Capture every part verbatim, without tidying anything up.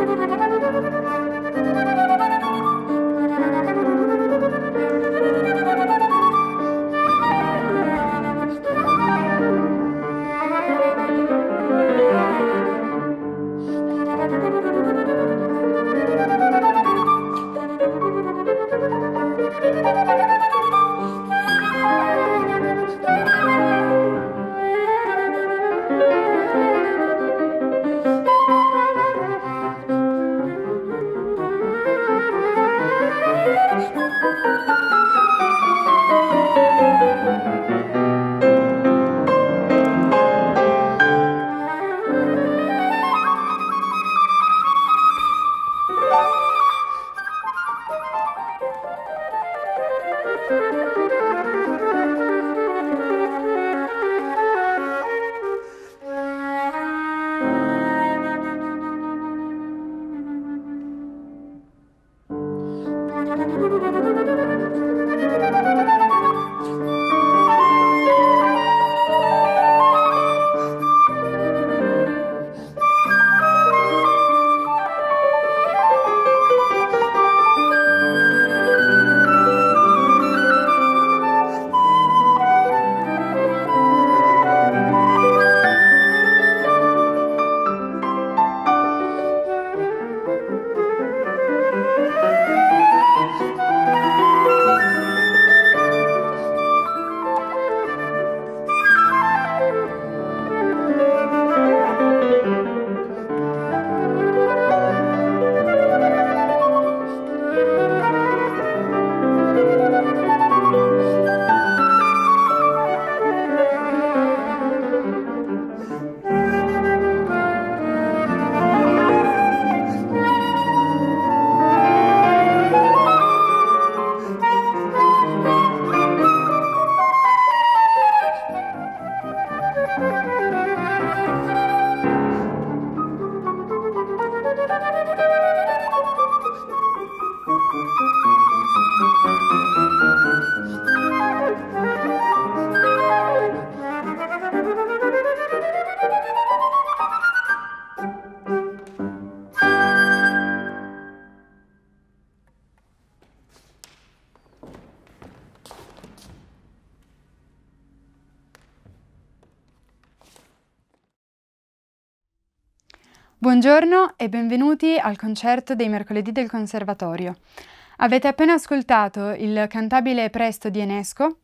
Buongiorno e benvenuti al concerto dei mercoledì del Conservatorio. Avete appena ascoltato il cantabile Presto di Enesco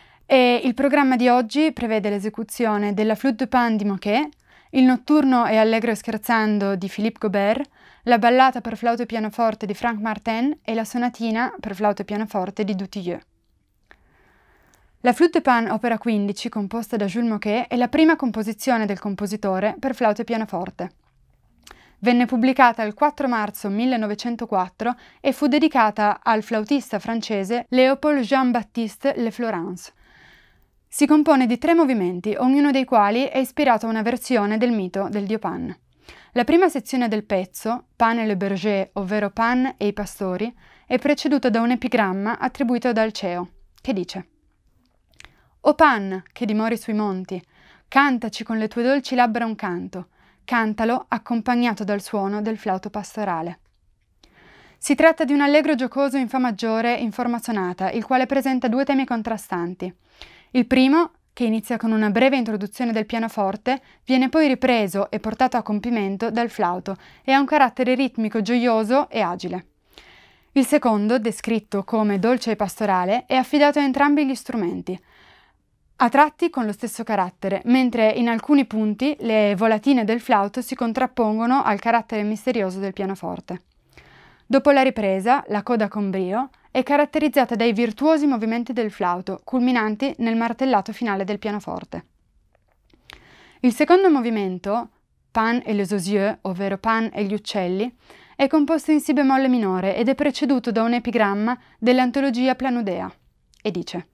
e il programma di oggi prevede l'esecuzione della Flûte de Pan di Moquet, il notturno e allegro e scherzando di Philippe Gaubert, la ballata per flauto e pianoforte di Franck Martin e la sonatina per flauto e pianoforte di Dutilleux. La Flûte de Pan opera quindici, composta da Jules Moquet, è la prima composizione del compositore per flauto e pianoforte. Venne pubblicata il quattro marzo millenovecentoquattro e fu dedicata al flautista francese Léopold Jean-Baptiste Le Florence. Si compone di tre movimenti, ognuno dei quali è ispirato a una versione del mito del dio Pan. La prima sezione del pezzo, Pan et le berger, ovvero Pan e i pastori, è preceduta da un epigramma attribuito ad Alceo, che dice: «O Pan, che dimori sui monti, cantaci con le tue dolci labbra un canto, cantalo accompagnato dal suono del flauto pastorale». Si tratta di un allegro giocoso in fa maggiore in forma sonata, il quale presenta due temi contrastanti. Il primo, che inizia con una breve introduzione del pianoforte, viene poi ripreso e portato a compimento dal flauto e ha un carattere ritmico gioioso e agile. Il secondo, descritto come dolce e pastorale, è affidato a entrambi gli strumenti, a tratti con lo stesso carattere, mentre in alcuni punti le volatine del flauto si contrappongono al carattere misterioso del pianoforte. Dopo la ripresa, la coda con brio è caratterizzata dai virtuosi movimenti del flauto, culminanti nel martellato finale del pianoforte. Il secondo movimento, Pan et les osieux, ovvero Pan e gli uccelli, è composto in si bemolle minore ed è preceduto da un epigramma dell'antologia Planudea, e dice: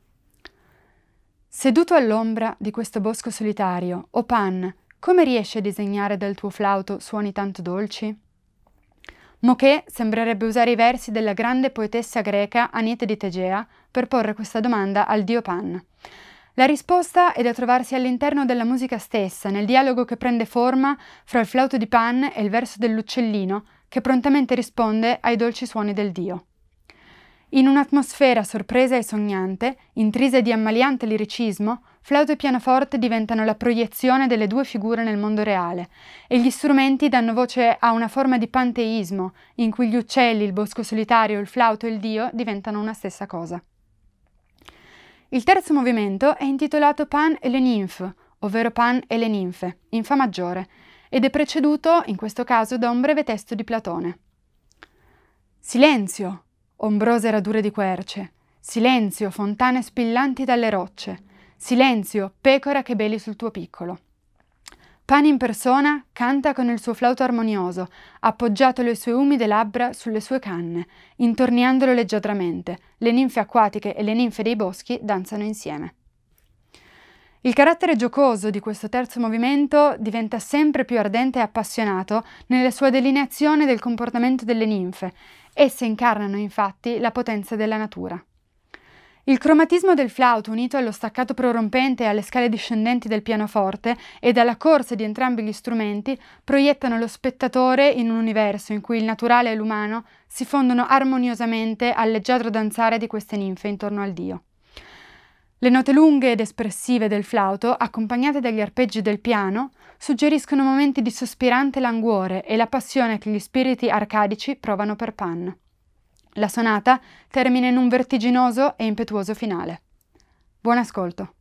«Seduto all'ombra di questo bosco solitario, o Pan, come riesci a disegnare dal tuo flauto suoni tanto dolci?» Moquet sembrerebbe usare i versi della grande poetessa greca Aniete di Tegea per porre questa domanda al dio Pan. La risposta è da trovarsi all'interno della musica stessa, nel dialogo che prende forma fra il flauto di Pan e il verso dell'uccellino, che prontamente risponde ai dolci suoni del Dio. In un'atmosfera sorpresa e sognante, intrisa di ammaliante liricismo, flauto e pianoforte diventano la proiezione delle due figure nel mondo reale, e gli strumenti danno voce a una forma di panteismo, in cui gli uccelli, il bosco solitario, il flauto e il Dio diventano una stessa cosa. Il terzo movimento è intitolato Pan et les nymphes, ovvero Pan e le ninfe, in Fa maggiore, ed è preceduto, in questo caso, da un breve testo di Platone. Silenzio! Ombrose radure di querce, silenzio, fontane spillanti dalle rocce, silenzio, pecora che beli sul tuo piccolo. Pan in persona canta con il suo flauto armonioso, appoggiato le sue umide labbra sulle sue canne, intorniandolo leggiadramente. Le ninfe acquatiche e le ninfe dei boschi danzano insieme. Il carattere giocoso di questo terzo movimento diventa sempre più ardente e appassionato nella sua delineazione del comportamento delle ninfe. Esse incarnano infatti la potenza della natura. Il cromatismo del flauto, unito allo staccato prorompente e alle scale discendenti del pianoforte e alla corsa di entrambi gli strumenti, proiettano lo spettatore in un universo in cui il naturale e l'umano si fondono armoniosamente al leggiadro danzare di queste ninfe intorno al Dio. Le note lunghe ed espressive del flauto, accompagnate dagli arpeggi del piano, suggeriscono momenti di sospirante languore e la passione che gli spiriti arcadici provano per Pan. La sonata termina in un vertiginoso e impetuoso finale. Buon ascolto.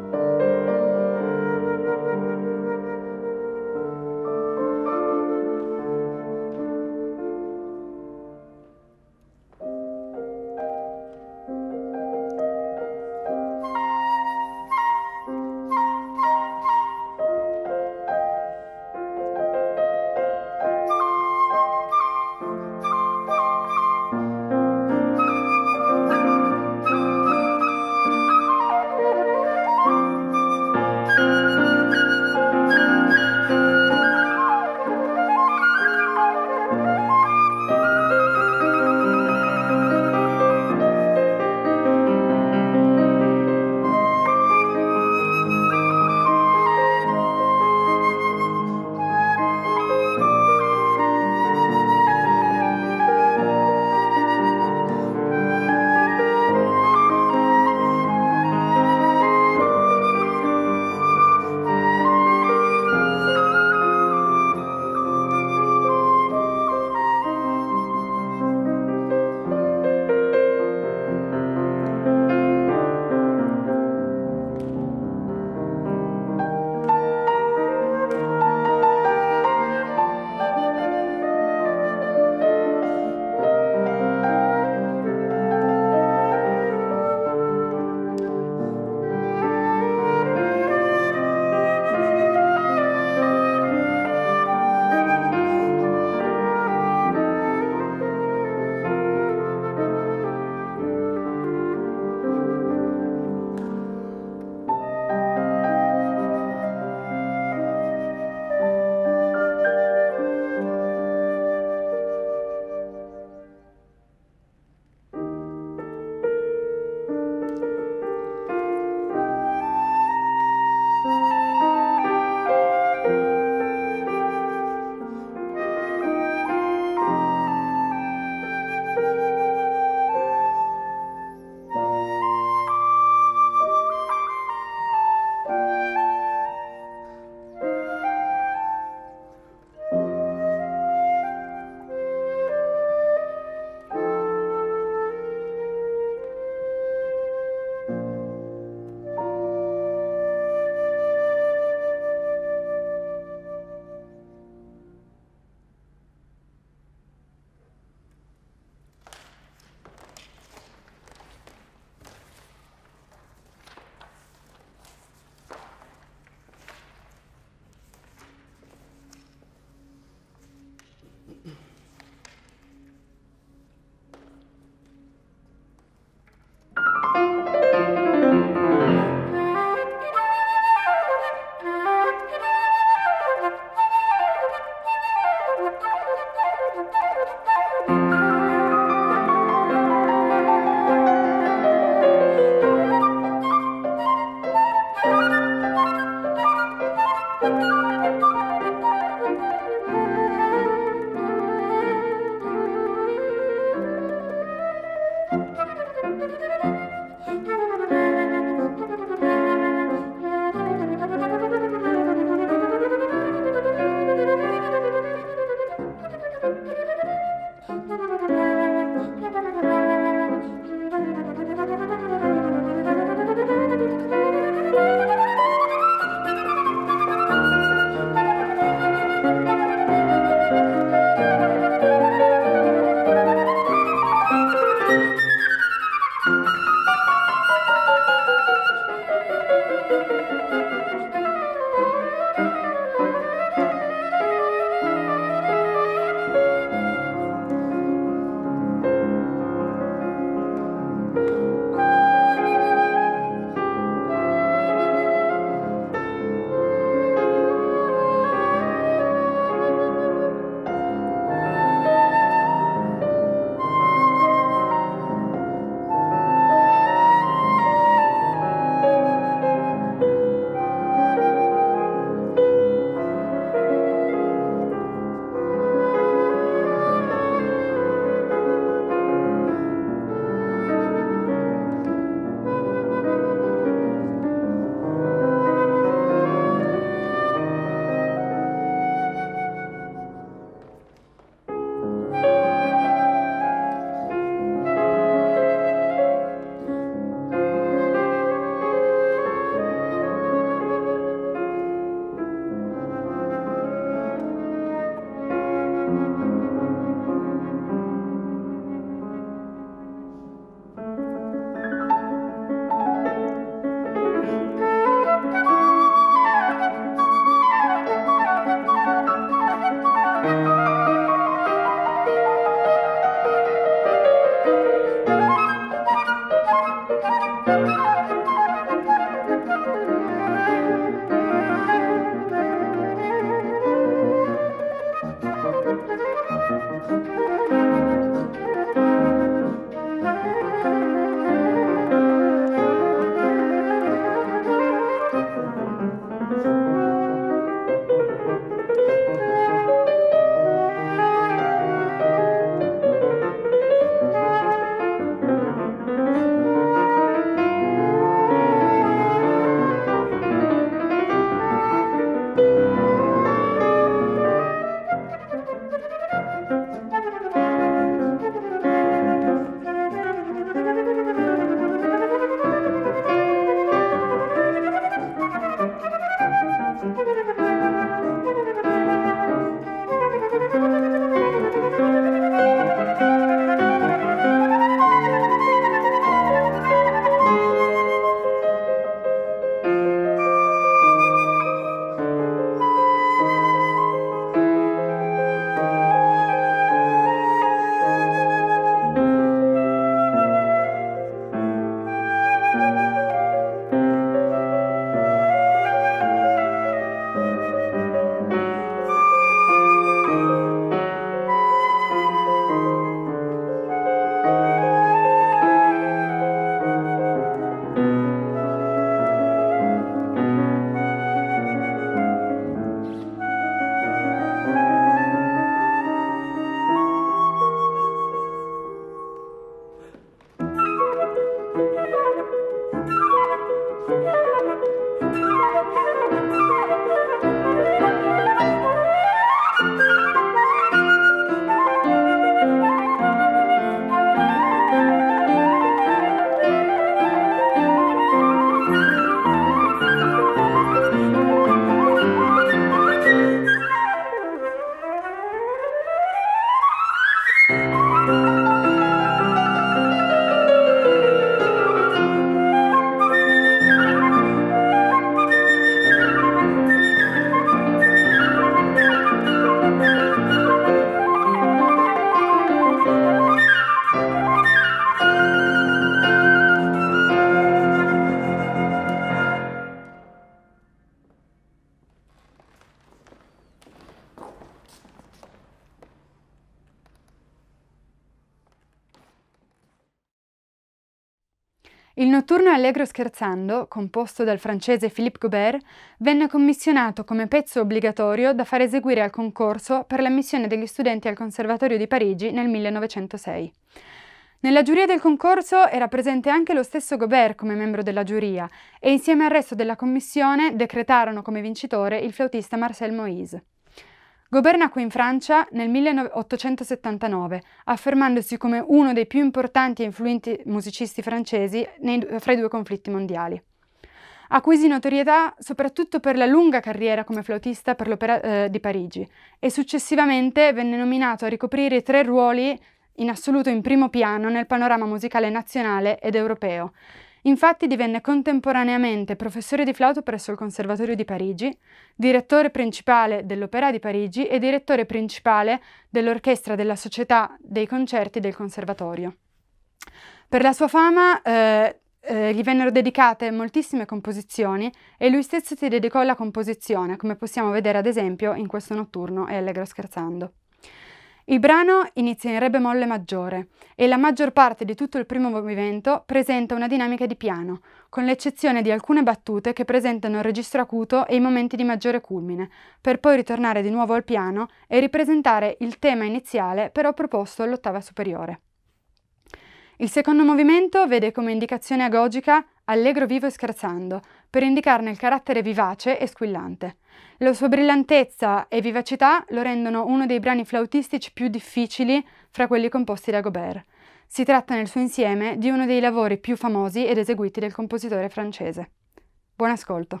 Il notturno Allegro scherzando, composto dal francese Philippe Gaubert, venne commissionato come pezzo obbligatorio da far eseguire al concorso per l'ammissione degli studenti al Conservatorio di Parigi nel millenovecentosei. Nella giuria del concorso era presente anche lo stesso Gaubert come membro della giuria e insieme al resto della commissione decretarono come vincitore il flautista Marcel Moïse. Gaubert nacque in Francia nel milleottocentosettantanove, affermandosi come uno dei più importanti e influenti musicisti francesi nei, fra i due conflitti mondiali. Acquisì notorietà soprattutto per la lunga carriera come flautista per l'Opéra eh, di Parigi e successivamente venne nominato a ricoprire tre ruoli in assoluto in primo piano nel panorama musicale nazionale ed europeo. Infatti divenne contemporaneamente professore di flauto presso il Conservatorio di Parigi, direttore principale dell'Opéra di Parigi e direttore principale dell'orchestra della Società dei Concerti del Conservatorio. Per la sua fama eh, eh, gli vennero dedicate moltissime composizioni e lui stesso si dedicò alla composizione, come possiamo vedere ad esempio in questo notturno e Allegro scherzando. Il brano inizia in re bemolle maggiore e la maggior parte di tutto il primo movimento presenta una dinamica di piano, con l'eccezione di alcune battute che presentano il registro acuto e i momenti di maggiore culmine, per poi ritornare di nuovo al piano e ripresentare il tema iniziale però proposto all'ottava superiore. Il secondo movimento vede come indicazione agogica Allegro vivo e scherzando, per indicarne il carattere vivace e squillante. La sua brillantezza e vivacità lo rendono uno dei brani flautistici più difficili fra quelli composti da Gaubert. Si tratta nel suo insieme di uno dei lavori più famosi ed eseguiti del compositore francese. Buon ascolto!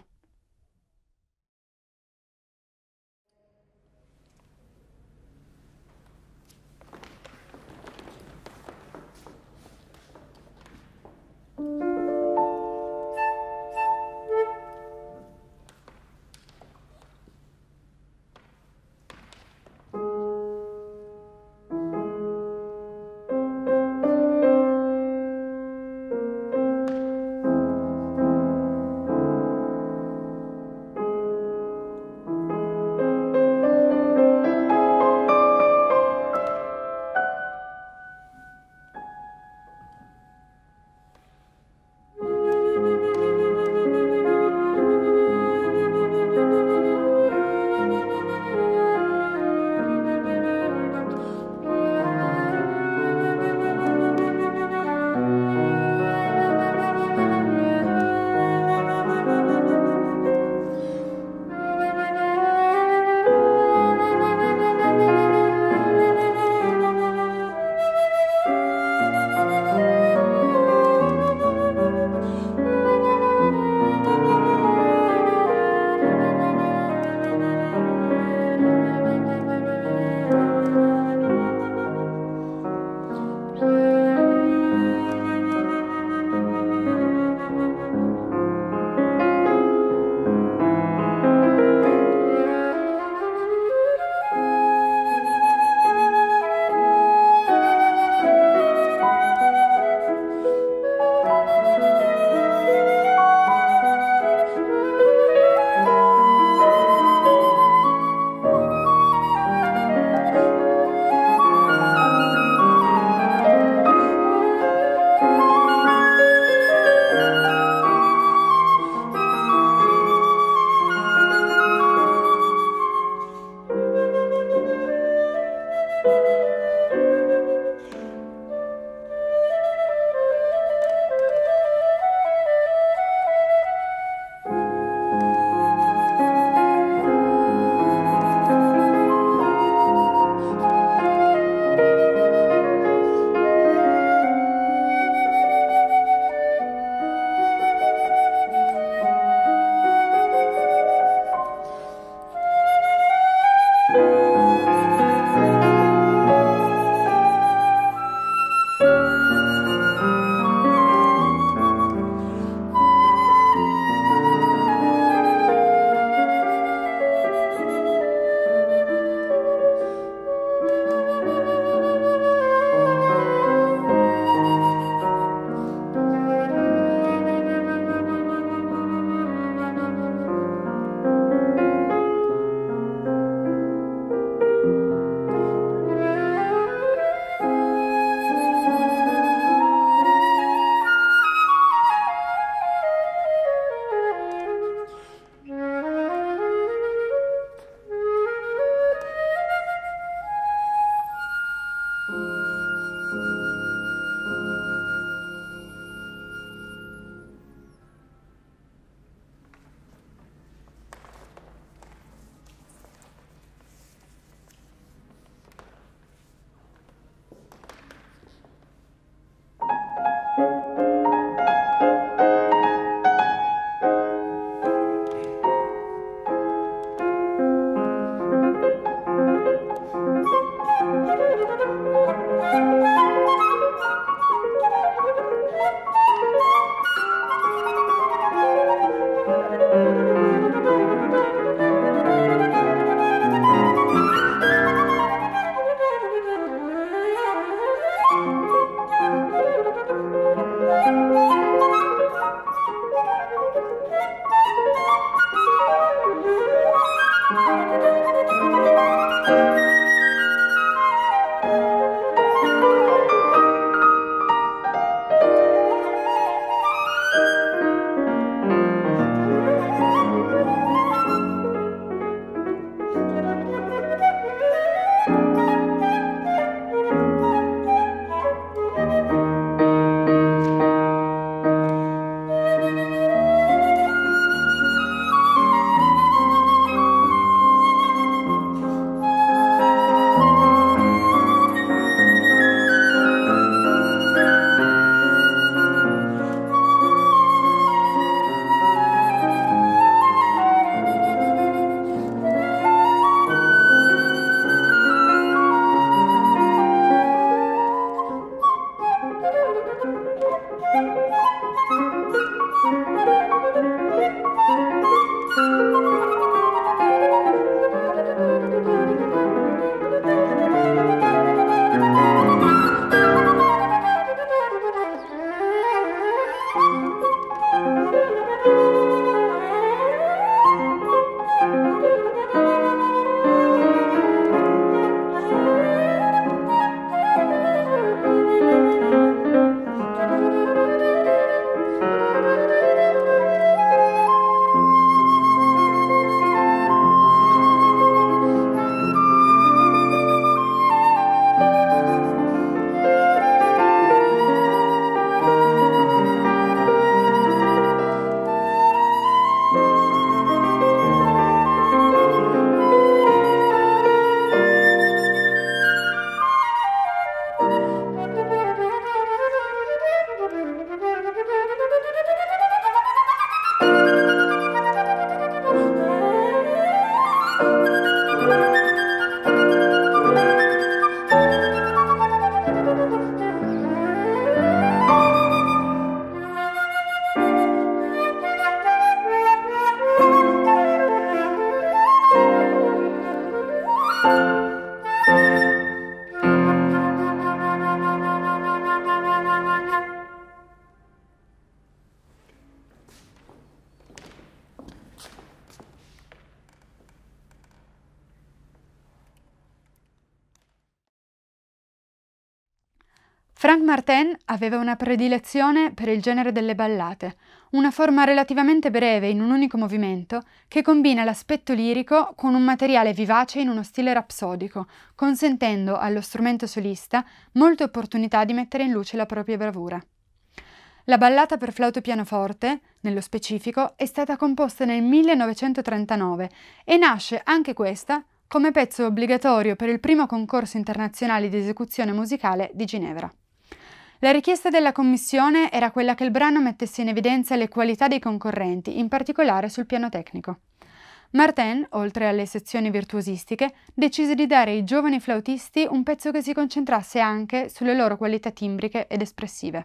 Frank Martin aveva una predilezione per il genere delle ballate, una forma relativamente breve in un unico movimento che combina l'aspetto lirico con un materiale vivace in uno stile rapsodico, consentendo allo strumento solista molte opportunità di mettere in luce la propria bravura. La ballata per flauto e pianoforte, nello specifico, è stata composta nel millenovecentotrentanove e nasce anche questa come pezzo obbligatorio per il primo concorso internazionale di esecuzione musicale di Ginevra. La richiesta della commissione era quella che il brano mettesse in evidenza le qualità dei concorrenti, in particolare sul piano tecnico. Martin, oltre alle sezioni virtuosistiche, decise di dare ai giovani flautisti un pezzo che si concentrasse anche sulle loro qualità timbriche ed espressive.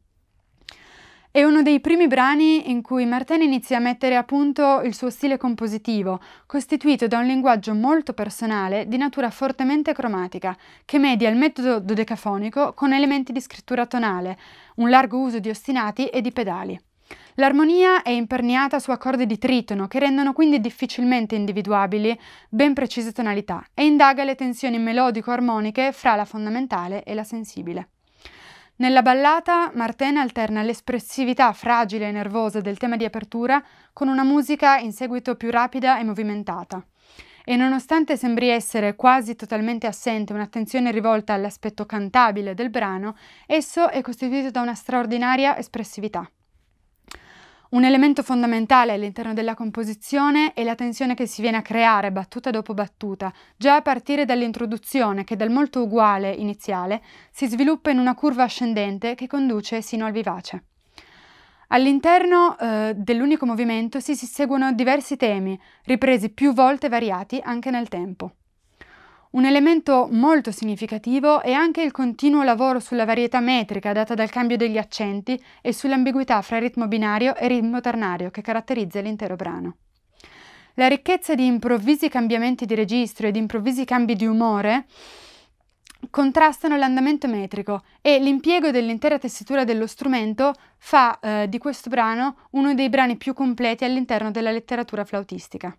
È uno dei primi brani in cui Martin inizia a mettere a punto il suo stile compositivo, costituito da un linguaggio molto personale di natura fortemente cromatica, che media il metodo dodecafonico con elementi di scrittura tonale, un largo uso di ostinati e di pedali. L'armonia è imperniata su accordi di tritono che rendono quindi difficilmente individuabili ben precise tonalità e indaga le tensioni melodico-armoniche fra la fondamentale e la sensibile. Nella ballata, Martin alterna l'espressività fragile e nervosa del tema di apertura con una musica in seguito più rapida e movimentata. E nonostante sembri essere quasi totalmente assente un'attenzione rivolta all'aspetto cantabile del brano, esso è costituito da una straordinaria espressività. Un elemento fondamentale all'interno della composizione è la tensione che si viene a creare battuta dopo battuta, già a partire dall'introduzione che dal molto uguale iniziale si sviluppa in una curva ascendente che conduce sino al vivace. All'interno eh, dell'unico movimento si, si seguono diversi temi, ripresi più volte variati anche nel tempo. Un elemento molto significativo è anche il continuo lavoro sulla varietà metrica data dal cambio degli accenti e sull'ambiguità fra ritmo binario e ritmo ternario che caratterizza l'intero brano. La ricchezza di improvvisi cambiamenti di registro e di improvvisi cambi di umore contrastano l'andamento metrico e l'impiego dell'intera tessitura dello strumento fa eh, di questo brano uno dei brani più completi all'interno della letteratura flautistica.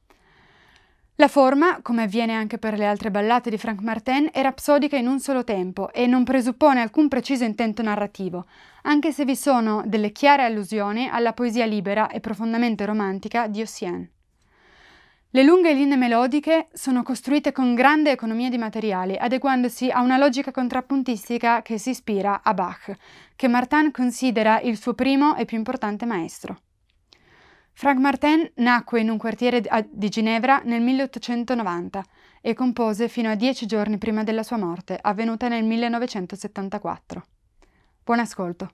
La forma, come avviene anche per le altre ballate di Frank Martin, è rapsodica in un solo tempo e non presuppone alcun preciso intento narrativo, anche se vi sono delle chiare allusioni alla poesia libera e profondamente romantica di Ossian. Le lunghe linee melodiche sono costruite con grande economia di materiali, adeguandosi a una logica contrappuntistica che si ispira a Bach, che Martin considera il suo primo e più importante maestro. Frank Martin nacque in un quartiere di Ginevra nel milleottocentonovanta e compose fino a dieci giorni prima della sua morte, avvenuta nel millenovecentosettantaquattro. Buon ascolto.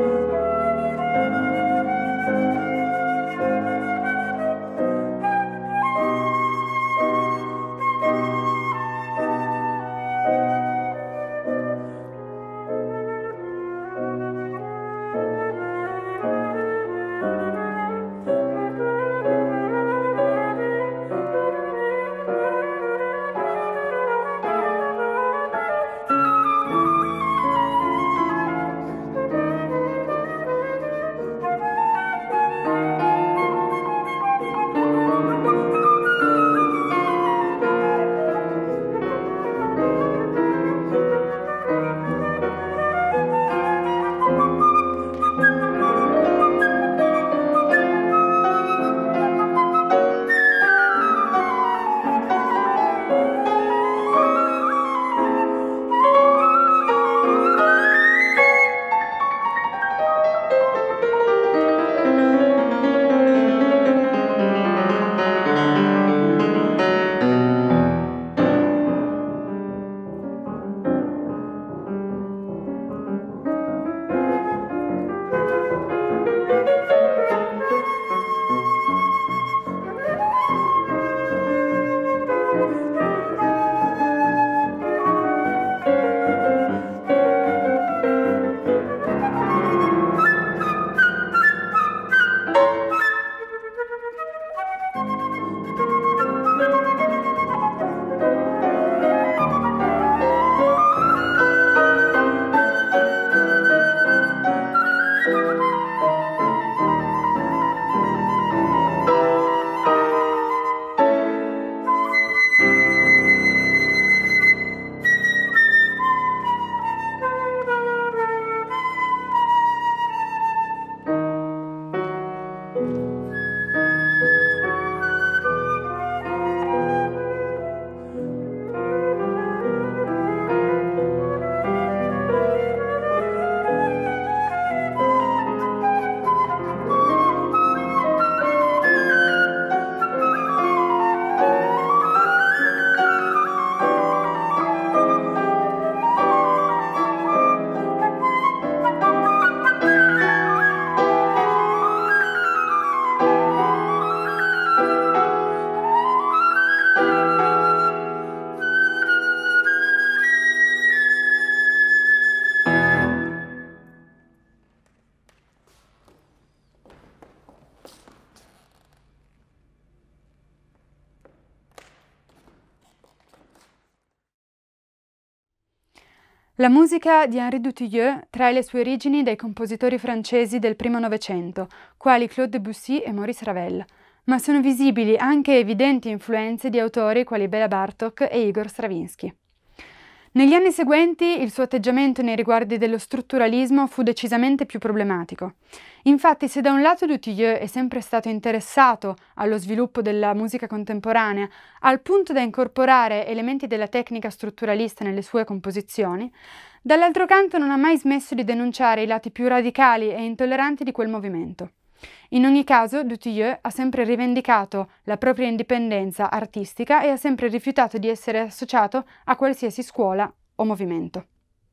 La musica di Henri Dutilleux trae le sue origini dai compositori francesi del primo Novecento, quali Claude Debussy e Maurice Ravel, ma sono visibili anche evidenti influenze di autori quali Béla Bartók e Igor Stravinsky. Negli anni seguenti il suo atteggiamento nei riguardi dello strutturalismo fu decisamente più problematico. Infatti, se da un lato Dutilleux è sempre stato interessato allo sviluppo della musica contemporanea, al punto da incorporare elementi della tecnica strutturalista nelle sue composizioni, dall'altro canto non ha mai smesso di denunciare i lati più radicali e intolleranti di quel movimento. In ogni caso, Dutilleux ha sempre rivendicato la propria indipendenza artistica e ha sempre rifiutato di essere associato a qualsiasi scuola o movimento.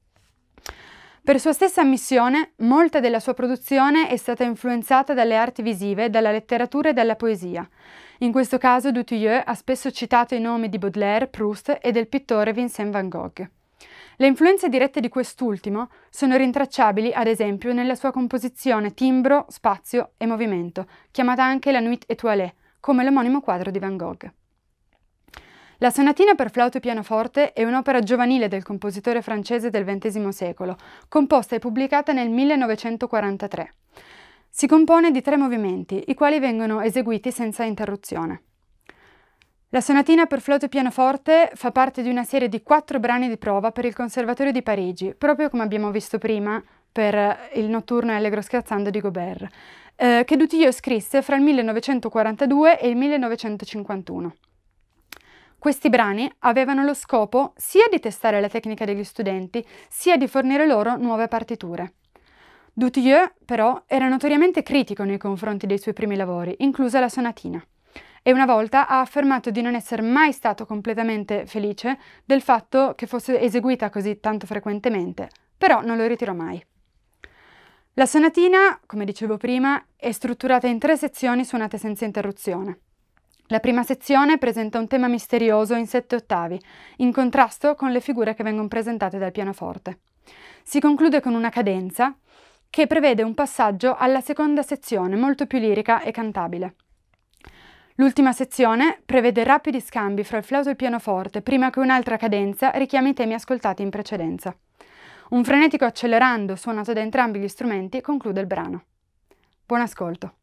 Per sua stessa ammissione, molta della sua produzione è stata influenzata dalle arti visive, dalla letteratura e dalla poesia. In questo caso Dutilleux ha spesso citato i nomi di Baudelaire, Proust e del pittore Vincent van Gogh. Le influenze dirette di quest'ultimo sono rintracciabili, ad esempio, nella sua composizione Timbro, Spazio e Movimento, chiamata anche la Nuit étoilée, come l'omonimo quadro di Van Gogh. La sonatina per flauto e pianoforte è un'opera giovanile del compositore francese del ventesimo secolo, composta e pubblicata nel millenovecentoquarantatré. Si compone di tre movimenti, i quali vengono eseguiti senza interruzione. La sonatina per flauto e pianoforte fa parte di una serie di quattro brani di prova per il Conservatorio di Parigi, proprio come abbiamo visto prima per il notturno e allegro scherzando di Gaubert, eh, che Dutilleux scrisse fra il millenovecentoquarantadue e il millenovecentocinquantuno. Questi brani avevano lo scopo sia di testare la tecnica degli studenti, sia di fornire loro nuove partiture. Dutilleux, però, era notoriamente critico nei confronti dei suoi primi lavori, inclusa la sonatina. E una volta ha affermato di non essere mai stato completamente felice del fatto che fosse eseguita così tanto frequentemente, però non lo ritirò mai. La sonatina, come dicevo prima, è strutturata in tre sezioni suonate senza interruzione. La prima sezione presenta un tema misterioso in sette ottavi, in contrasto con le figure che vengono presentate dal pianoforte. Si conclude con una cadenza che prevede un passaggio alla seconda sezione, molto più lirica e cantabile. L'ultima sezione prevede rapidi scambi fra il flauto e il pianoforte, prima che un'altra cadenza richiami i temi ascoltati in precedenza. Un frenetico accelerando suonato da entrambi gli strumenti conclude il brano. Buon ascolto!